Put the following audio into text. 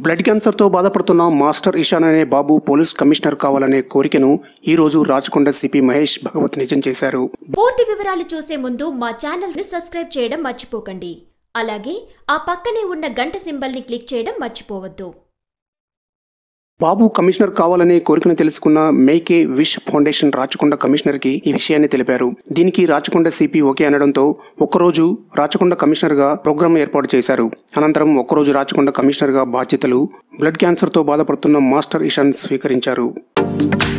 Blood క్యాన్సర్తో బాధపడుతున్న master Ishan అనే బాబు పోలీస్ కమిషనర్ కావాలనే కోరికను ఈ రోజు రాచకొండ సిపి మహేష్ భగవత్ నిజం చేశారు. పూర్తి వివరాలు చూసే ముందు మా ఛానల్ ని సబ్స్క్రైబ్ చేయడం మర్చిపోకండి. అలాగే ఆ పక్కనే ఉన్న గంట సింబల్ ని క్లిక్ చేయడం మర్చిపోవద్దు. బాబు కమిషనర్ కావాలనే కోరికను తెలుసుకున్న make a wish foundation Rachakonda commissioner కి ఈ విషయాన్ని తెలిపారు. దీనికి రాచకొండ సిపి ఓకే అనడంతో ఒక్కరోజు రాచకొండ కమిషనర్ గా ప్రోగ్రాం ఏర్పాటు చేశారు. అనంతరం ఒక్కరోజు రాచకొండ కమిషనర్ గా బాధ్యతలు బ్లడ్ క్యాన్సర్ తో బాధపడుతున్న మాస్టర్ ఇషాన్ స్వీకరించారు.